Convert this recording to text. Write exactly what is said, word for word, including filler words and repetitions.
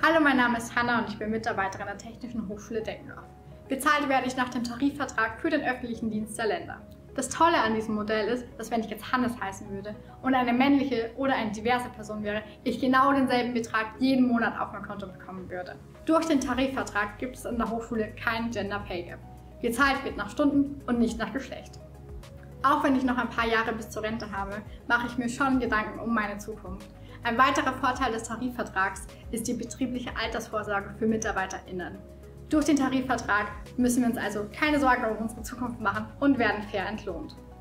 Hallo, mein Name ist Hanna und ich bin Mitarbeiterin der Technischen Hochschule Deggendorf. Bezahlt werde ich nach dem Tarifvertrag für den öffentlichen Dienst der Länder. Das Tolle an diesem Modell ist, dass wenn ich jetzt Hannes heißen würde und eine männliche oder eine diverse Person wäre, ich genau denselben Betrag jeden Monat auf mein Konto bekommen würde. Durch den Tarifvertrag gibt es an der Hochschule kein Gender Pay Gap. Gezahlt wird nach Stunden und nicht nach Geschlecht. Auch wenn ich noch ein paar Jahre bis zur Rente habe, mache ich mir schon Gedanken um meine Zukunft. Ein weiterer Vorteil des Tarifvertrags ist die betriebliche Altersvorsorge für MitarbeiterInnen. Durch den Tarifvertrag müssen wir uns also keine Sorgen um unsere Zukunft machen und werden fair entlohnt.